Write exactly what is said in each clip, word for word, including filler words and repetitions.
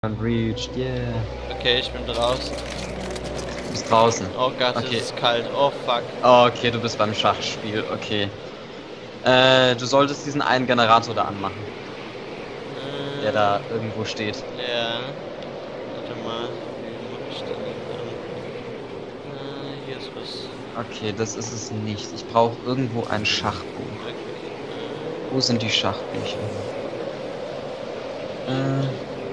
Reached, yeah. Okay, ich bin draußen. Du bist draußen. Oh Gott, Okay. es ist kalt. Oh fuck. Oh, okay, du bist beim Schachspiel, okay. Äh, du solltest diesen einen Generator da anmachen, der da irgendwo steht. Ja. Warte mal. Wie mach ich denn den an? Äh, hier ist was. Okay, das ist es nicht. Ich brauche irgendwo ein Schachbuch. Wo sind die Schachbücher? Äh,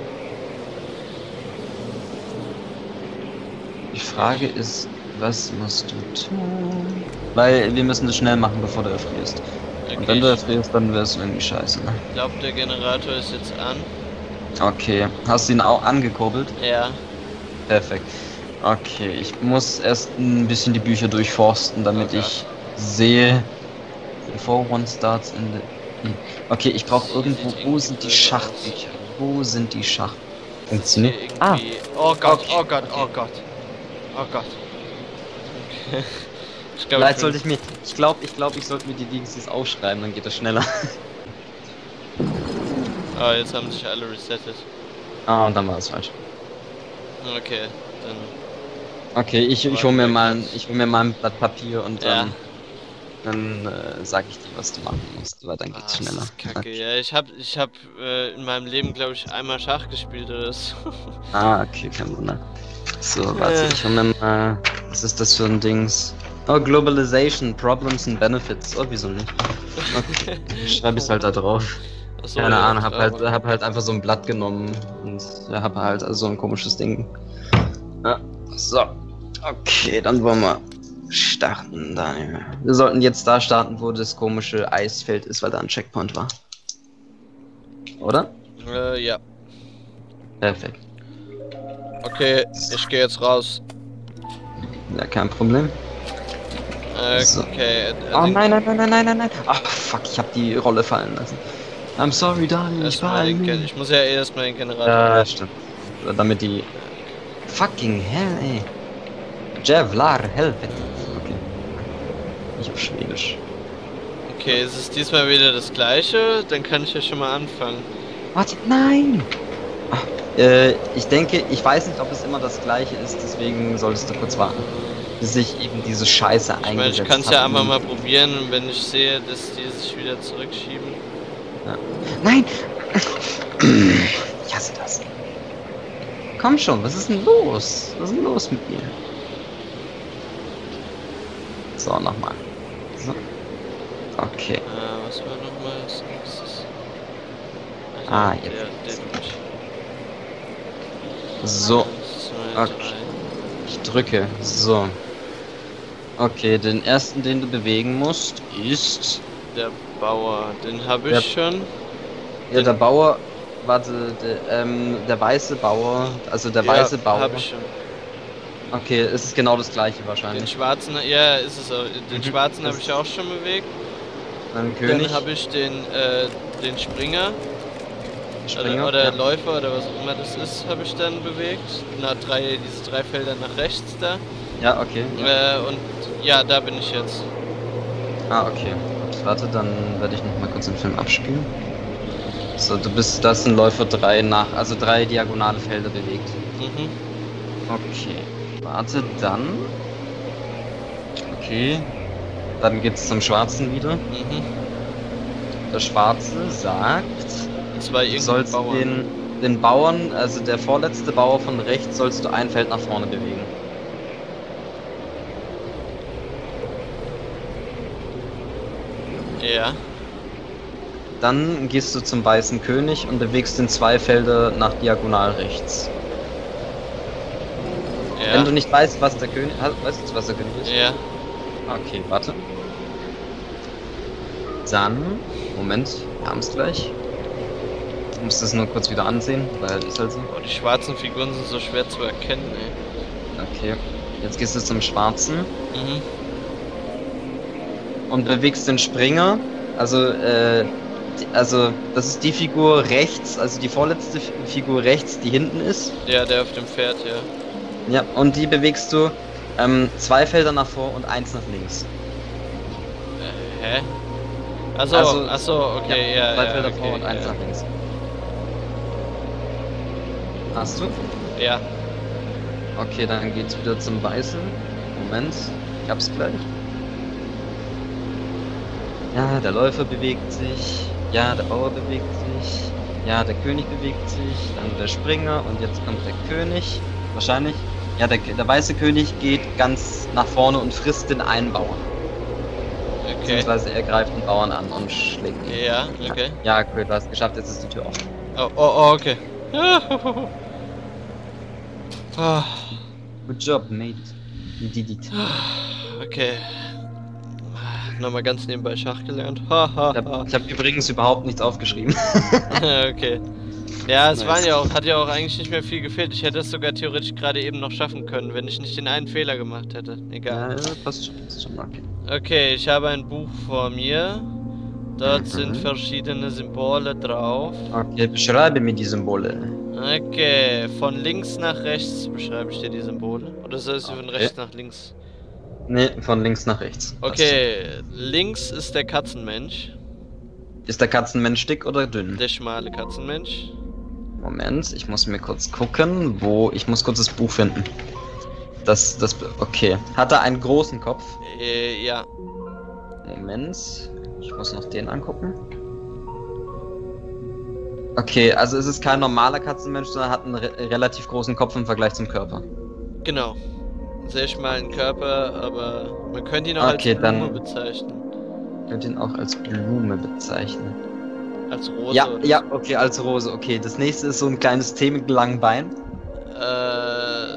die Frage ist, was musst du tun? Weil wir müssen das schnell machen, bevor du erfrierst. Okay, Und wenn du erfrierst, dann wäre es irgendwie scheiße, ne? ich glaube, der Generator ist jetzt an. Okay, hast du ihn auch angekurbelt? Ja. Perfekt. Okay, ich muss erst ein bisschen die Bücher durchforsten, damit Okay. ich sehe, before one starts in the... Okay, ich brauche Sie irgendwo, sieht wo irgendwie sind die blöd Schachbücher? Wo sind die Schach... Das ist hier Funktioniert? Ah, irgendwie. Oh Gott, okay, oh Gott, oh okay. Gott. Oh Gott. Okay. Ich glaube, vielleicht ich, sollte ich mir... Ich glaube, ich glaube, ich sollte mir die Dings aufschreiben, dann geht das schneller. Oh, jetzt haben sich alle resettet. Ah, und dann war es falsch. Okay, dann. Okay, ich, ich hole mir mal, ein- ich hol mir mal ein Blatt Papier und Ja. dann... Dann äh, sag ich dir, was du machen musst, weil dann Ah, geht's das schneller. ist Kacke, ja. Ich hab, ich hab äh, in meinem Leben, glaube ich, einmal Schach gespielt oder so. Ah, okay, kein Wunder. So, warte, ich hol mir mal. Was ist das für ein Dings? Oh, Globalization, Problems and Benefits. Oh, wieso nicht? Okay, schreibe ich halt da drauf. Achso, Keine ja, Ahnung, hab klar. halt, hab halt einfach so ein Blatt genommen und ja, hab halt also so ein komisches Ding. Ja, so. Okay, dann wollen wir starten, Daniel. Wir sollten jetzt da starten, wo das komische Eisfeld ist, weil da ein Checkpoint war. Oder? Äh, ja. Perfekt. Okay, ich gehe jetzt raus. Ja, kein Problem. Äh, So. okay. äh, Oh den- nein, nein, nein, nein, nein, nein, nein. Ach, fuck, ich hab die Rolle fallen lassen. I'm sorry, Daniel, ich erstmal war den Gen- ein... Ich muss ja erstmal den Generator. Ja, stimmt. Damit die... Fucking hell, ey. Jävlar, helvete. Okay. Ich hab Schwedisch. Okay, ist es diesmal wieder das gleiche? Dann kann ich ja schon mal anfangen. Warte, nein! Ach, äh, ich denke, ich weiß nicht, ob es immer das gleiche ist, deswegen solltest du kurz warten. Bis ich eben diese Scheiße Ich meine, eingesetzt ich kann es hab ja einmal und- mal probieren und wenn ich sehe, dass die sich wieder zurückschieben. Ja. Nein! Ich hasse das. Komm schon, was ist denn los? Was ist denn los mit mir? So, nochmal. So. Okay. Äh, was war nochmal das nächstes? Also, Ah, der, jetzt. der durch. So, Eins, zwei, okay. drei. ich drücke. So. Okay, den ersten, den du bewegen musst, ist... Der Bauer, den habe ich Der- schon. Ja, der Bauer... Warte, der, ähm, der weiße Bauer, also der weiße Bauer... habe ich schon. Okay, es ist genau das gleiche Den wahrscheinlich. schwarzen, ja, ist es auch. Den Mhm. schwarzen habe Das- ich auch schon bewegt. Dann König, Dann habe ich den, äh, den Springer. Springer. Oder, oder ja. Läufer oder was auch immer das ist, habe ich dann bewegt. Na, drei, diese drei Felder nach rechts da. Ja, okay. Ja. Äh, und ja, da bin ich jetzt. Ah, okay. Gut, warte, dann werde ich noch mal kurz den Film abspielen. So, du bist, das sind Läufer drei nach, also drei diagonale Felder bewegt. Mhm. Okay. Warte, dann. Okay. Dann geht's zum Schwarzen wieder. Mhm. Der Schwarze sagt, Das war du irgendein sollst Bauer. den, den Bauern, also der vorletzte Bauer von rechts, sollst du ein Feld nach vorne bewegen. Ja. Dann gehst du zum weißen König und bewegst den zwei Felder nach diagonal rechts. Ja. Wenn du nicht weißt, was der König, weißt du, was der König ist? Ja. Okay, warte. Dann, Moment, wir haben es gleich. Du musst es nur kurz wieder ansehen, weil ist halt so. Oh, die schwarzen Figuren sind so schwer zu erkennen, ey. Okay, jetzt gehst du zum Schwarzen Mhm. und bewegst den Springer. Also, äh, die, also das ist die Figur rechts, also die vorletzte F- Figur rechts, die hinten ist. Ja, der auf dem Pferd, ja. Ja, und die bewegst du ähm, zwei Felder nach vor und eins nach links. Äh, hä? Achso, Also- achso, okay, ja, Zwei ja, Felder okay, vor und eins ja. nach links. Hast du? Ja. Okay, dann geht's wieder zum Weißen. Moment, ich hab's gleich. Ja, der Läufer bewegt sich. Ja, der Bauer bewegt sich. Ja, der König bewegt sich. Dann der Springer und jetzt kommt der König. Wahrscheinlich. Ja, der, der weiße König geht ganz nach vorne und frisst den einen Bauern. Okay. Beziehungsweise er greift den Bauern an und schlägt ihn. Ja, okay. Ja, cool, du hast es geschafft, jetzt ist die Tür offen. Oh, oh, oh, okay. Ah, Good job, mate. You did it. okay. Nochmal ganz nebenbei Schach gelernt. Ha, ha, Ich habe ha. hab übrigens überhaupt nichts aufgeschrieben. Okay. Ja, es Nice. waren ja auch, hat ja auch eigentlich nicht mehr viel gefehlt. Ich hätte es sogar theoretisch gerade eben noch schaffen können, wenn ich nicht den einen Fehler gemacht hätte. Egal. Ja, passt schon, passt schon, okay. Okay, ich habe ein Buch vor mir. Dort Mhm. sind verschiedene Symbole drauf. Okay, beschreibe mir die Symbole. Okay, von links nach rechts beschreibe ich dir die Symbole. Oder sollst du von Okay. rechts nach links? Ne, von links nach rechts. Passt. Okay, links ist der Katzenmensch. Ist der Katzenmensch dick oder dünn? Der schmale Katzenmensch. Moment, ich muss mir kurz gucken, wo... Ich muss kurz das Buch finden. Das, das... Okay. Hat er einen großen Kopf? Äh, ja. Moment. Ich muss noch den angucken. Okay, also es ist kein normaler Katzenmensch, sondern hat einen re relativ großen Kopf im Vergleich zum Körper. Genau. Sehr schmalen Körper, aber man könnte ihn auch Okay, als Blume dann- bezeichnen. Ich könnte ihn auch als Blume bezeichnen. Als Rose Ja, oder ja, okay, als Rose. Okay, das nächste ist so ein kleines T mit langen Beinen. Äh.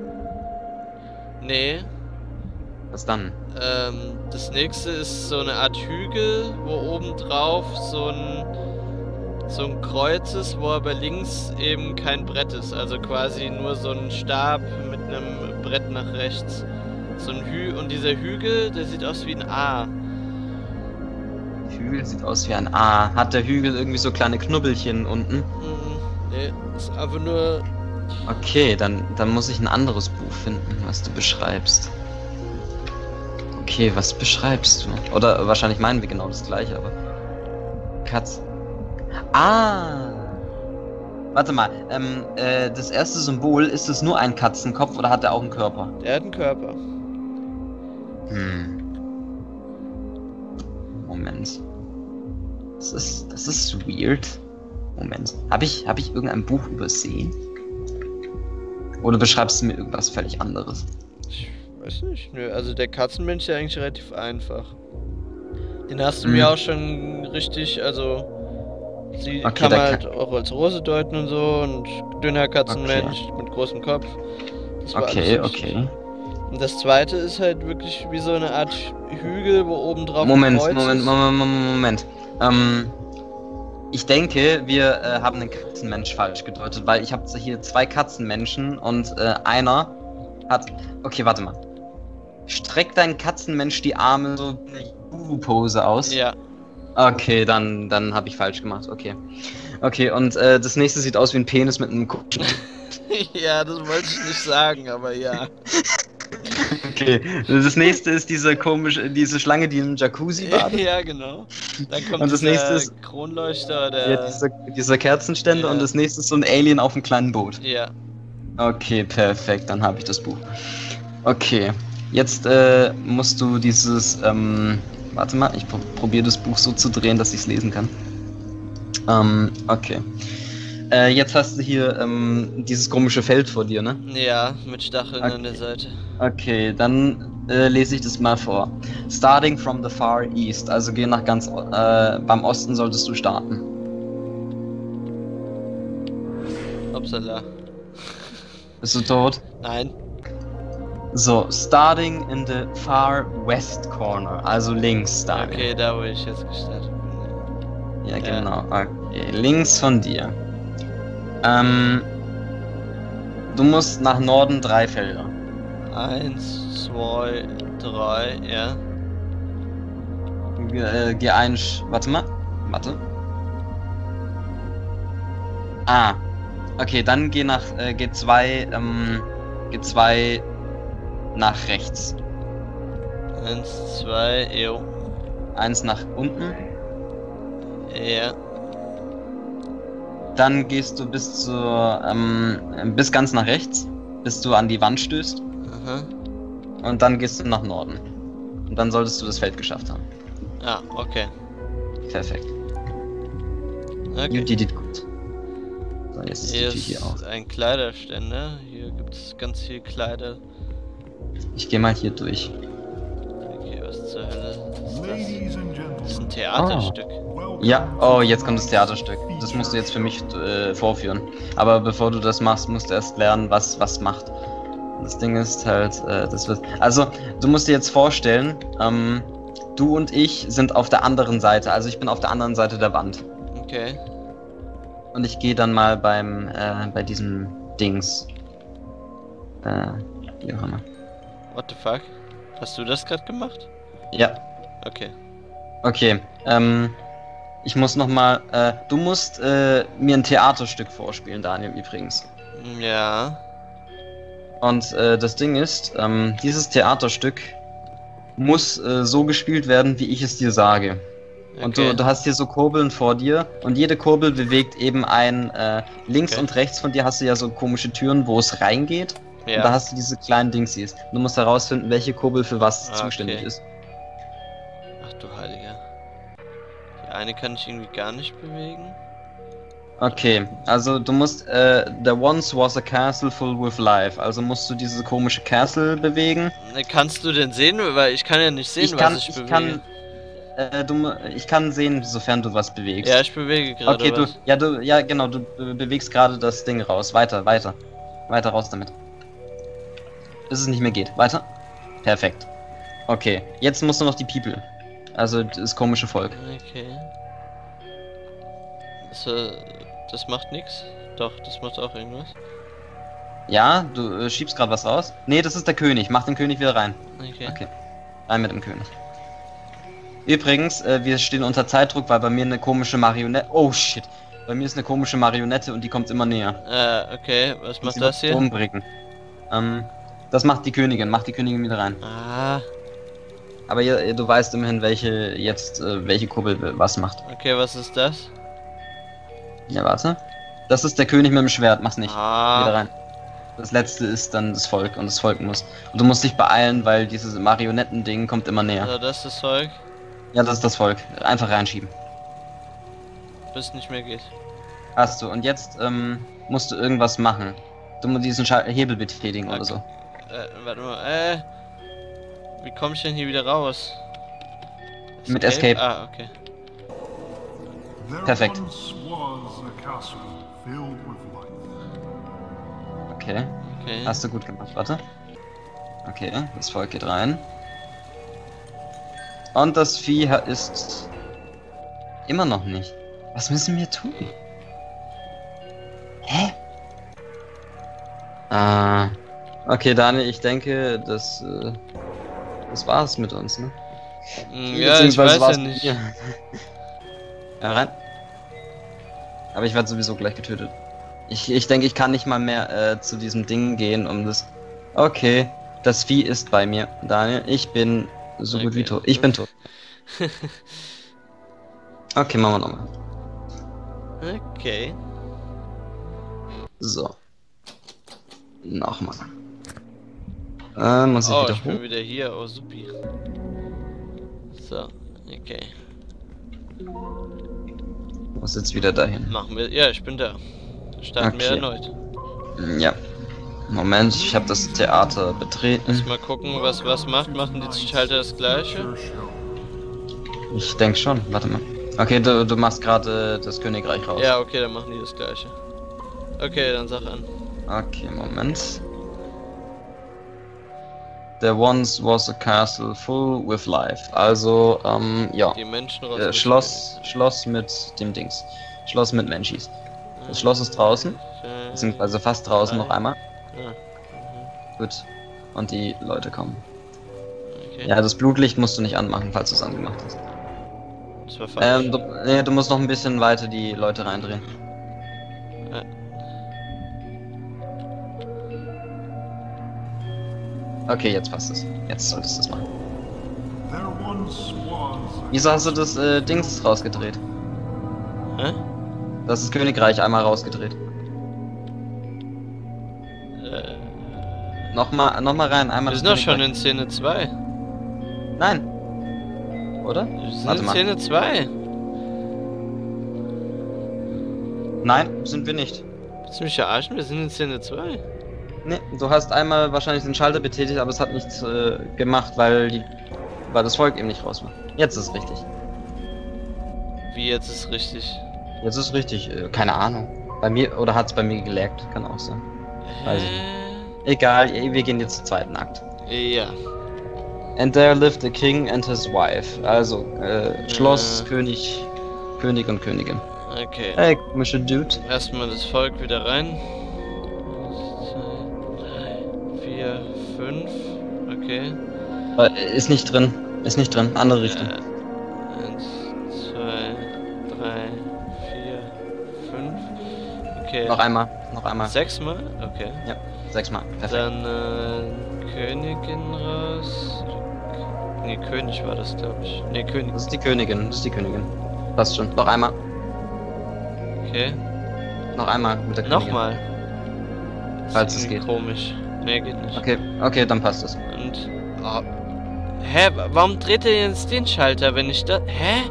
Nee. Was dann? Ähm, das nächste ist so eine Art Hügel, wo oben drauf so ein so ein Kreuz ist, wo aber links eben kein Brett ist. Also quasi nur so ein Stab mit einem Brett nach rechts. So ein Hü und dieser Hügel, der sieht aus wie ein A. Hügel sieht aus wie ein A. Hat der Hügel irgendwie so kleine Knubbelchen unten? Mhm. Nee, ist einfach nur. Okay, dann, dann muss ich ein anderes Buch finden, was du beschreibst. Okay, was beschreibst du? Oder wahrscheinlich meinen wir genau das gleiche, aber... Katz... Ah! Warte mal, ähm, äh, das erste Symbol, ist es nur ein Katzenkopf oder hat er auch einen Körper? Der hat einen Körper. Hm. Moment. Das ist, das ist weird. Moment. Habe ich, hab ich irgendein Buch übersehen? Oder beschreibst du mir irgendwas völlig anderes? Ich weiß nicht, nö. Also der Katzenmensch ist ja eigentlich relativ einfach. Den hast du Mhm. mir auch schon richtig, also sie Okay, kann man der halt auch als Rose deuten und so und dünner Katzenmensch mit großem Kopf. Das war Okay, alles richtig. okay. Und das zweite ist halt wirklich wie so eine Art Hügel, wo oben drauf ein Moment, Kreuz Moment, ist. Moment, Moment, Moment. Ähm, ich denke, wir äh, haben den Katzenmensch falsch gedeutet, weil ich habe hier zwei Katzenmenschen und äh, einer hat... Okay, warte mal. Streckt dein Katzenmensch die Arme so wie eine Pose aus? Ja, Okay, dann, dann habe ich falsch gemacht, okay. Okay, und äh, das nächste sieht aus wie ein Penis mit einem Kuchen. ja, das wollte ich nicht sagen, aber ja. Okay, das nächste ist diese komische, diese Schlange, die im Jacuzzi badet. ja, genau. Dann kommt Und das dieser nächste ist- Kronleuchter, der... Ja, dieser, dieser Kerzenständer Ja. und das nächste ist so ein Alien auf einem kleinen Boot. ja. Okay, perfekt, dann habe ich das Buch. Okay, jetzt äh, musst du dieses, ähm, warte mal, ich pro probiere das Buch so zu drehen, dass ich es lesen kann. Ähm, okay. Äh, jetzt hast du hier ähm, dieses komische Feld vor dir, ne? Ja, mit Stacheln an der Okay. Seite. Okay, dann äh, lese ich das mal vor. Starting from the far east, also geh nach ganz, äh, beim Osten solltest du starten. Upsala. Bist du tot? Nein. So, starting in the far west corner, also links da. Okay, da wo ich jetzt gestartet bin. Ja, Ja. genau. Okay, links von dir. Ähm, du musst nach Norden drei Felder. Eins, zwei, drei, ja. Ge äh, geh ein. Sch warte mal. Warte. Ah. Okay, dann geh nach. Äh, geh zwei. Ähm, geh zwei nach rechts. Eins, zwei, jo. Eins nach unten. Ja. Dann gehst du bis zur, ähm, bis ganz nach rechts, bis du an die Wand stößt. Aha. Und dann gehst du nach Norden. Und dann solltest du das Feld geschafft haben. Ah, okay. Perfekt. okay. You did it gut. So, jetzt ist Hier die Tür hier ist auf. ein Kleiderständer. Hier gibt es ganz viel Kleider. Ich gehe mal hier durch. Okay, was zur Hölle ist das? Ladies and Das ist ein gentlemen, Theaterstück. Ja, oh, jetzt kommt das Theaterstück. Das musst du jetzt für mich äh, vorführen. Aber bevor du das machst, musst du erst lernen, was was macht. Das Ding ist halt, äh, das wird. Also, du musst dir jetzt vorstellen, ähm, du und ich sind auf der anderen Seite. Also ich bin auf der anderen Seite der Wand. Okay. Und ich gehe dann mal beim, äh, bei diesem Dings. Äh, wie auch immer. What the fuck? Hast du das gerade gemacht? Ja, Okay. okay. Ähm, ich muss nochmal, äh, du musst äh, mir ein Theaterstück vorspielen, Daniel, übrigens. Ja. Und äh, das Ding ist, ähm, dieses Theaterstück muss äh, so gespielt werden, wie ich es dir sage. Und Okay. du, du hast hier so Kurbeln vor dir und jede Kurbel bewegt eben ein, äh, links Okay. und rechts von dir hast du ja so komische Türen, wo es reingeht. Und da Ja. hast du diese kleinen Dingsies. Du musst herausfinden, welche Kurbel für was Ah, zuständig okay. ist. Ach du Heiliger. Die eine kann ich irgendwie gar nicht bewegen. Okay, also du musst, äh, there once was a castle full with life. Also musst du diese komische Castle bewegen. Ne, kannst du denn sehen? Weil ich kann ja nicht sehen, ich kann, was ich, ich bewege. kann, äh, du, mu- ich kann sehen, sofern du was bewegst. Ja, ich bewege gerade Okay, du, was. ja, du, ja, genau, du be bewegst gerade das Ding raus. Weiter, weiter. Weiter raus damit. Bis es nicht mehr geht. Weiter. Perfekt. Okay, jetzt musst du noch die People. Also das komische Volk. Okay. Das, äh, das macht nichts. Doch, das macht auch irgendwas. Ja, du äh, schiebst gerade was raus. Nee, das ist der König. Mach den König wieder rein. Okay. Okay. Rein mit dem König. Übrigens, äh, wir stehen unter Zeitdruck, weil bei mir eine komische Marionette. Oh shit. Bei mir ist eine komische Marionette und die kommt immer näher. Äh, okay, was Und macht sie das wird hier? Umbringen. Ähm, das macht die Königin. Mach die Königin wieder rein. Ah, Aber ihr, du weißt immerhin, welche jetzt, äh, welche Kurbel was macht. okay, was ist das? Ja, warte. Das ist der König mit dem Schwert. Mach's nicht. Wieder Ah, rein. Das letzte ist dann das Volk und das Volk muss. Und du musst dich beeilen, weil dieses Marionettending kommt immer näher. also das ist das Zeug, Ja, das ist das Volk. Einfach reinschieben. bis nicht mehr geht. Hast du. Und jetzt ähm, musst du irgendwas machen. Du musst diesen Schal Hebel betätigen oder Okay. so. Äh, warte mal, äh. Wie komme ich denn hier wieder raus? Mit Escape. Ah, okay. there Perfekt. once was a castle filled with light. Okay. Okay. Hast du gut gemacht. Warte. Okay, das Volk geht rein. Und das Vieh ha- ist immer noch nicht. Was müssen wir tun? Hä? Ah. Okay, Daniel, ich denke, das, äh, das war's mit uns, ne? Hm, ja, ich Beziehungsweise weiß ja war's mit nicht. mir. Ja, rein. Aber ich werde sowieso gleich getötet. Ich, ich denke, ich kann nicht mal mehr äh, zu diesem Ding gehen, um das... Okay, das Vieh ist bei mir, Daniel. Ich bin so gut wie Okay. tot. Ich bin tot. Okay, machen wir nochmal. Okay. So. Nochmal. Äh, muss ich Oh, wieder ich bin hoch? wieder hier. Oh, supi. So, okay. Muss jetzt wieder dahin. Machen wir. Ja, ich bin da. Starten wir Okay. erneut. Ja. Moment, ich habe das Theater betreten. Mal gucken, was was macht. Machen die Schalter das gleiche? Your show. Ich denke schon. Warte mal. Okay, du, du machst gerade das Königreich raus. Ja, okay, dann machen die das gleiche. Okay, dann sag an. Okay, Moment. There once was a castle full with life. Also, ähm, ja. Die Menschen raus. Äh, Schloss, Schloss mit dem Dings. Schloss mit Menschis. Das Schloss ist draußen. Beziehungsweise fast draußen noch einmal. Ja, Gut. Und die Leute kommen. okay. Ja, das Blutlicht musst du nicht anmachen, falls du es angemacht hast. Das war falsch. Ähm, du, nee, du musst noch ein bisschen weiter die Leute reindrehen. Ja. Okay, jetzt passt es. Jetzt solltest du es machen. There once was a Wieso hast du das äh, Dings rausgedreht? Hä? Das ist Königreich einmal rausgedreht. Äh, Nochmal noch mal rein, einmal wir das sind doch schon Königreich. in Szene zwei. Nein. Oder? Wir sind Warte in mal. Szene zwei. Nein, sind wir nicht. Willst du mich verarschen? Wir sind in Szene zwei. Nee, du hast einmal wahrscheinlich den Schalter betätigt, aber es hat nichts äh, gemacht, weil die, weil das Volk eben nicht raus war. Jetzt ist es richtig. Wie jetzt ist richtig? Jetzt ist es richtig. Äh, keine Ahnung. Bei mir, oder hat es bei mir gelaggt? Kann auch sein. Weiß ich Hä? Egal, eh, wir gehen jetzt zum zweiten Akt. Ja. And there lived a king and his wife. Also, äh, Schloss, Äh. König, König und Königin. Okay. Hey, komischer Dude. Erstmal das Volk wieder rein. Eins, zwei, drei, vier, fünf. Okay. Äh, ist nicht drin. Ist nicht drin. Andere Richtung. Äh, eins, zwei, drei, vier, fünf. Okay. Noch einmal. Noch einmal. Sechsmal? Okay. Ja, sechsmal. Perfekt. Dann äh, Königin raus. Nee, König war das, glaube ich. Nee, König. Das ist die Königin. Das ist die Königin. Passt schon. Noch einmal. Okay. Noch einmal mit der Königin. Nochmal. Falls Ist es irgendwie geht. Komisch. Nee, geht nicht. Okay, okay, dann passt es. Und. Oh. Hä? Warum dreht er jetzt den Schalter, wenn ich da. Hä?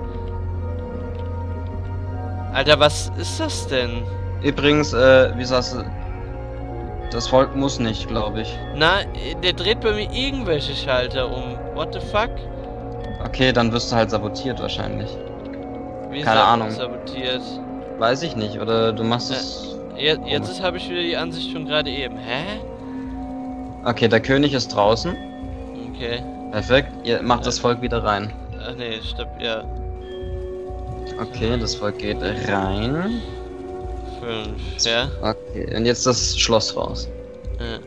Alter, was ist das denn? Übrigens, äh, wie sagst du? Das Volk muss nicht, glaube ich. Na, der dreht bei mir irgendwelche Schalter um. What the fuck? Okay, dann wirst du halt sabotiert wahrscheinlich. Wie Keine sab- Ahnung. Sabotiert. Weiß ich nicht, oder du machst es... Jetzt, jetzt habe ich wieder die Ansicht von gerade eben. Hä? Okay, der König ist draußen. Okay. Perfekt, ihr macht das Volk wieder rein. Ach nee, stopp, ja. Okay, das Volk geht rein. Fünf, ja? Okay, und jetzt das Schloss raus. Ja.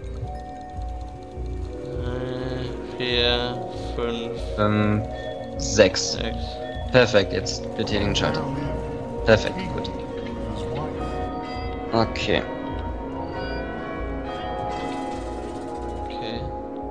Drei, vier, fünf, Ähm, sechs. sechs. Perfekt, jetzt betätigen Schalter. Perfekt, gut. Okay. Okay.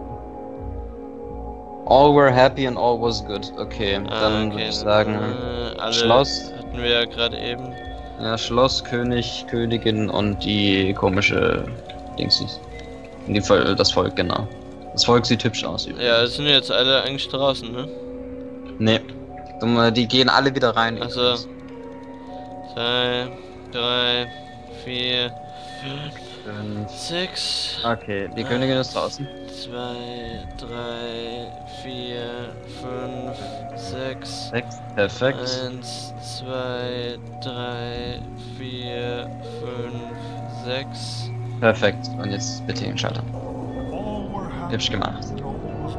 All were happy and all was good. Okay, Ah, dann okay, würde ich sagen, äh, alle Schloss. hatten wir ja gerade eben. Ja, Schloss, König, Königin und die komische Dingsies. Und die Vol das Volk, genau. Das Volk sieht hübsch aus übrigens. Ja, es sind jetzt alle eigentlich draußen, ne? Nee. Dumme, die gehen alle wieder rein. Also. übrigens. Zwei, drei, vier, fünf, Fünf. sechs. Okay, die Königin ist draußen. Zwei, drei, vier, fünf, sechs. Sechs. Perfekt. Eins, zwei, drei, vier, fünf, sechs. Perfekt. Und jetzt bitte den Schalter. All were happy Hübsch gemacht. and all was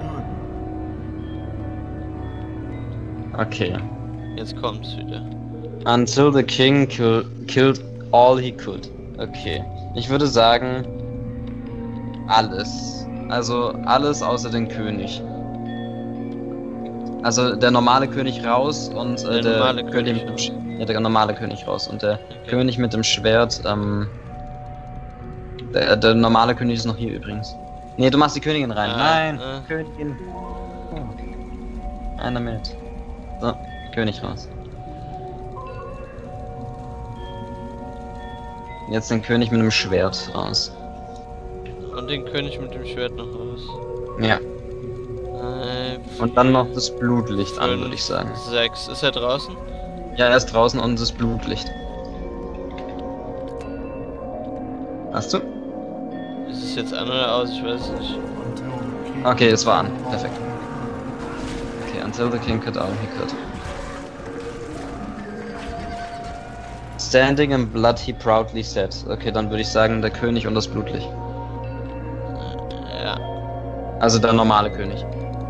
good. Okay. Jetzt kommt's wieder. Until the king kill killed all he could. Okay. Ich würde sagen, alles. Also alles außer den König. Also der normale König raus und äh, Der der, normale König König mit dem raus. Sch- ja, der normale König raus und der Okay. König mit dem Schwert. Ähm, der, der normale König ist noch hier übrigens. Nee, du machst die Königin rein. Ah, Nein, ah. Königin. Oh. Einer mit. So, König raus. Jetzt den König mit dem Schwert raus. Und den König mit dem Schwert noch raus. Ja. Drei, Und dann vier, noch das Blutlicht an, fünf, würde ich sagen. Sechs. Ist er draußen? Ja, er ist draußen und das Blutlicht. Hast du? Ist es jetzt an oder aus? Ich weiß es nicht. Until the king Okay, es war an. Perfekt. Okay, until the king could all he could. Standing in blood he proudly said. Okay, dann würde ich sagen, der König und das Blutlicht. Ja. Also der normale König.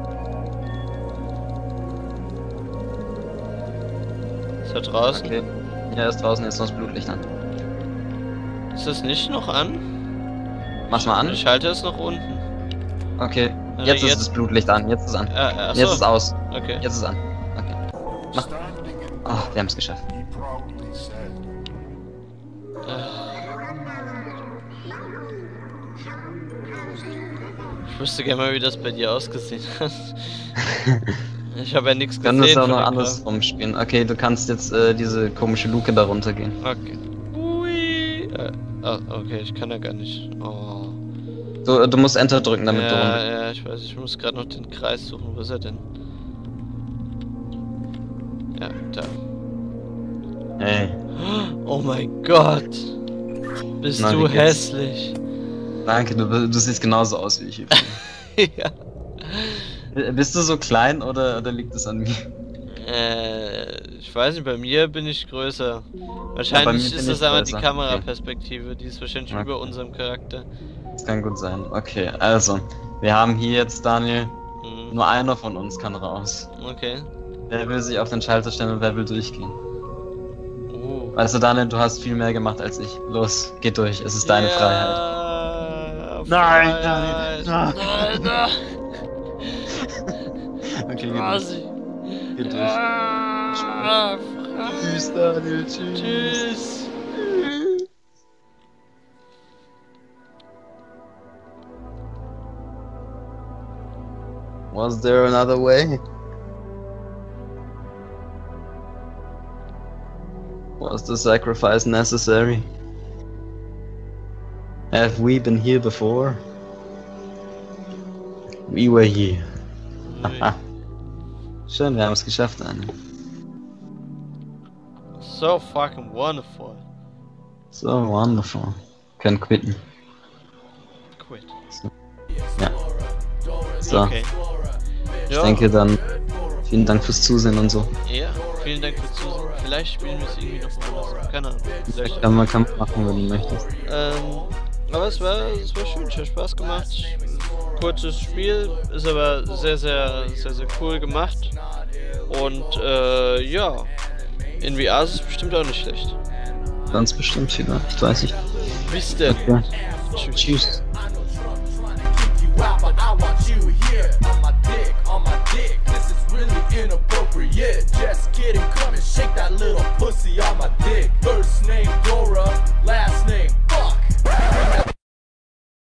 Ist er draußen? Okay. Ja, er ist draußen, jetzt noch das Blutlicht an. Ist das nicht noch an? Mach's mal Der an. Schalter ist noch unten. Okay, Äh, jetzt ist jetzt- das Blutlicht an. Jetzt ist es an. Ja, ja, Jetzt ist es achso. aus. Okay. Jetzt ist es an. Okay. Mach. standing in Oh, wir haben es geschafft. he proudly said, Ich wüsste gerne mal, wie das bei dir ausgesehen hat. Ich habe ja nichts Wir gesehen. können das auch von noch der anders rumspielen. Okay, du kannst jetzt äh, diese komische Luke da runtergehen. Okay. Ui. Äh, oh, okay, ich kann ja gar nicht. Oh. Du, du musst Enter drücken, damit ja, du runter. Ja, ich weiß, ich muss gerade noch den Kreis suchen. Wo ist er denn? Ja, da. Hey. Oh mein Gott. Bist Na, du wie geht's? hässlich. Danke, du, du siehst genauso aus wie ich. Ja. Bist du so klein oder, oder liegt es an mir? Äh, ich weiß nicht, bei mir bin ich größer. Ja, bei Wahrscheinlich mir bin ist das ich aber die größer. Kameraperspektive, die ist wahrscheinlich Okay. über unserem Charakter. Das kann gut sein. Okay, also. Wir haben hier jetzt, Daniel, Mhm. nur einer von uns kann raus. Okay. Wer will sich auf den Schalter stellen und wer will durchgehen? Oh. Weißt du, Daniel, du hast viel mehr gemacht als ich. Los, geh durch, es ist deine Freiheit. Ja, Nein, Freiheit. nein, Nein, nein. Okay, geh durch. Quasi. Geh durch. Ja, Tschüss, Daniel, tschüss. Tschüss. Was there another way? Was the sacrifice necessary? Have we been here before? We were here. Haha. Schön, wir haben es geschafft, Daniel. So fucking wonderful. So wonderful. Können quitten. Quit. Ja. So, Okay. ich Ja. denke dann, vielen Dank fürs Zusehen und so. Ja, vielen Dank fürs Zusehen. Vielleicht spielen wir es irgendwie noch woanders. Keine Ahnung. Vielleicht Kann man, kann man machen, wenn du möchtest. Ähm, aber es war, es war schön, es hat Spaß gemacht. Kurzes Spiel, ist aber sehr, sehr, sehr, sehr cool gemacht. Und äh, ja, in V R ist es bestimmt auch nicht schlecht. Ganz bestimmt vielleicht, weiß ich. Bis denn. Ja. Tschüss. Tschüss. Wow, but I want you here on my dick, on my dick. This is really inappropriate. Just kidding, come and shake that little pussy off.